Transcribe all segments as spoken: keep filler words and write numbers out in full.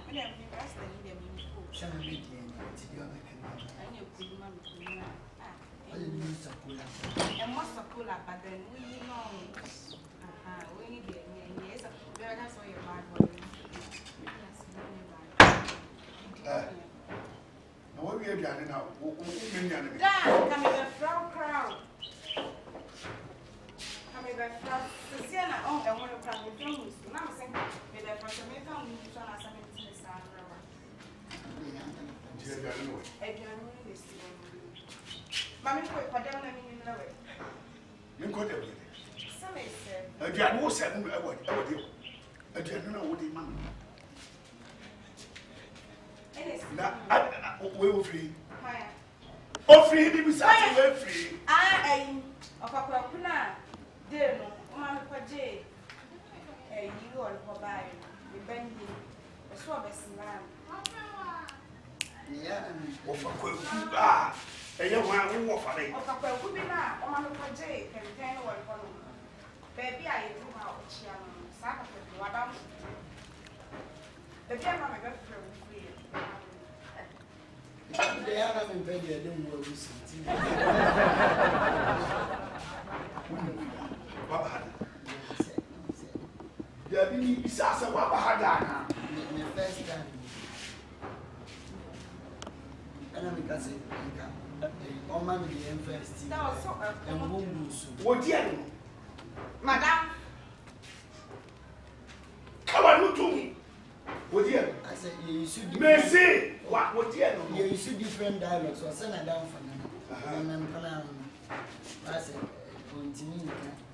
And what's the pull up, but then we know. Uh-huh, we need it. Yes, that's why you're bad boy. Now, what we are doing now, what we are doing now, come in the front crowd. Come in the front. The Sienna, oh, I want to come with you. Now, I'm saying, with the first of me, I'm going to try something to the sound. Mammy, put down a minute. You got it. Somebody said, I got no seven. I would do. I didn't know what he meant. We were free. Oh, free, he was free. I am of a crocuna. Dear, no, Mamma Pajay. A you or for buy the bending, a swab as man. Yeah, of a quick. Ah, and you want to walk for it. Of a crocuna, or Mamma Pajay, and ten or one. Baby, I do out, Saturday, Madame. The girl, I'm a good friend. They are not in bed, they don't know who's sitting. There be Sasa Wabahadana. The first time. And I'm going to say, oh, man, the first and womb. What do you Madame? Come on, look to me. What do you I said, you should be. Mercy! What would you know? You should different dialogues, so send it down for me. And I'm going to say, continue.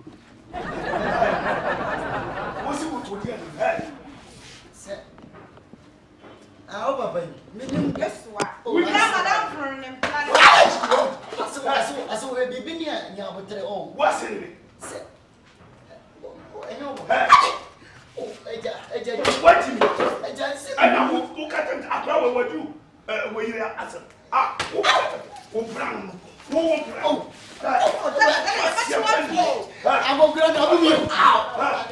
What's it what would you know? Sir, I hope I mean, Guess what? We got Madame from them. I saw a baby near your own. What's in it? Sir, I know. Oh, I just what you know? I just said, I know who cut it up with you. Where you are as ah, who brown, who brown. Oh, I'm going to go out.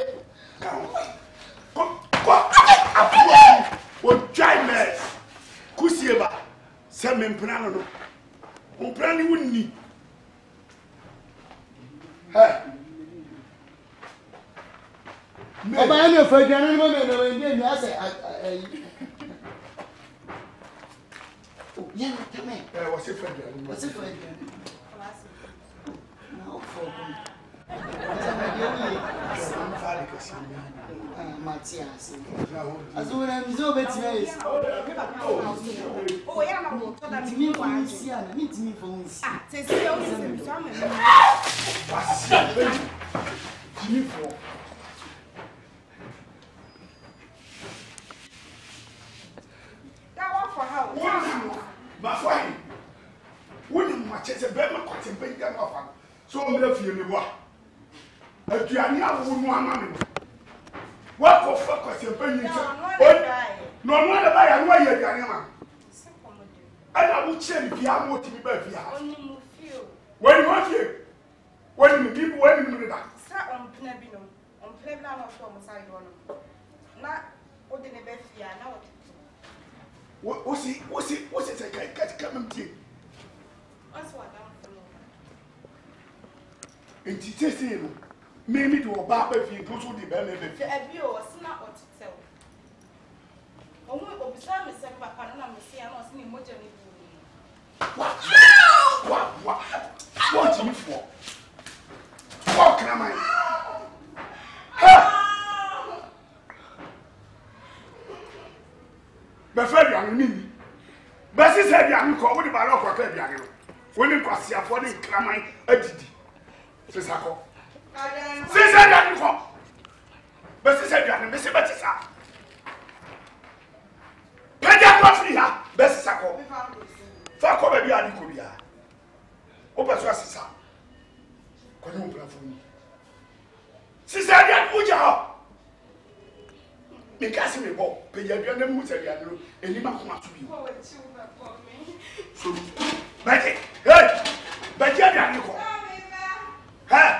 What giant Kusieba, Semen Prano, who brand wouldn't need. Oh, my own for General Women, and I say, yeah, come in. What's it for? What's it for? No, for Matthias. As soon as I'm so bad, Oh, yeah, I'm going to me from Luciana, meet me from Ah, say, see, I was in for. For how? My friend, wouldn't much as a better cotton bake them off. So I'm going to feel me what? A Gianna wouldn't want money. What for focus and penny? No one about a way, Gianna. And I would say if you are more to be better. When you want you? When you people when you do that? Sir on Plebino, on Plebino of Thomas, not what in the best year now. What's it? What's it? What's it? I can't come and see. What's what I'm and teachers, maybe to a barber if you go to the belly. The abuse was not what to tell. Only observe myself, Papa, and I'm saying, I'm not seeing much of it. What? What? What? What are you for? What can I? But Freddy, I mean, Bessie said, "I'm calling the Baroque or Freddy. When you cross your body, Clammy, a diddy. Says I call. Says I call. Bessie said, "I'm Missy Batissa." Pedia Coffee, Bessie Sacco. Fuck over the Adicubia. Open to us, sir. Can you open for me? She said, "I'm Uja." Because me go, pay your grand mutter, and you might come to me. So, Betty, hey, Betty, I'm going. Hey,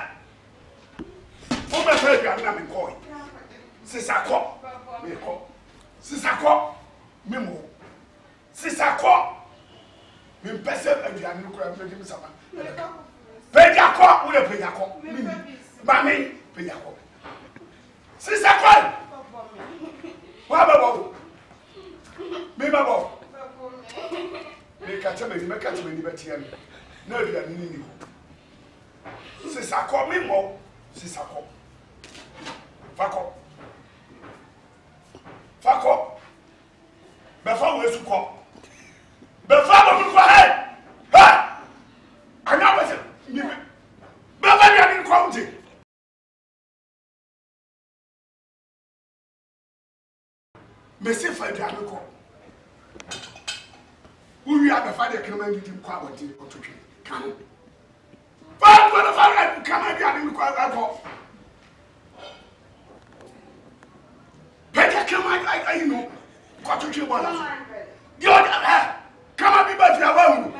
oh, my friend, I'm not going. Since I call, me call. Since I call, Memo. Sister call. Me person aduane no kura me dem sama. Peja call, we peja call. Ba me peja call. Sister call. Wa ba bo. Me ba bo. Me ka tell me, me ka tell me ni betia me. Na aduane ni ni. Sister call me mo. Sister call. Fako. Fako. Before we su call. Before we call hey. Hey. I know what it. Before we are in county. Me say for the anko. Who you are the father can man you kwa what it to tree. Can. But what if I come and be kwa anko. Better come I I know. Kwa to tree bola. You are come and be back your home.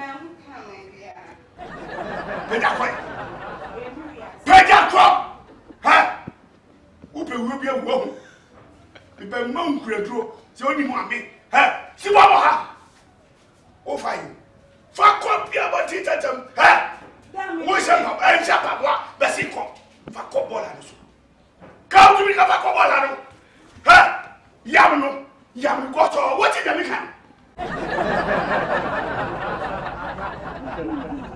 Better kwa. Better kwa. Ha. Upe ubi a wo. Ibe man kredro se oni mu ame ha si wa wa ha o fa yi fa ko bia ba ti tatam ha wo se no en sha pa wa be si ko fa ko bola no so ka tu mi ka fa ko bola no ha yam no yam ko so wo ti dem kan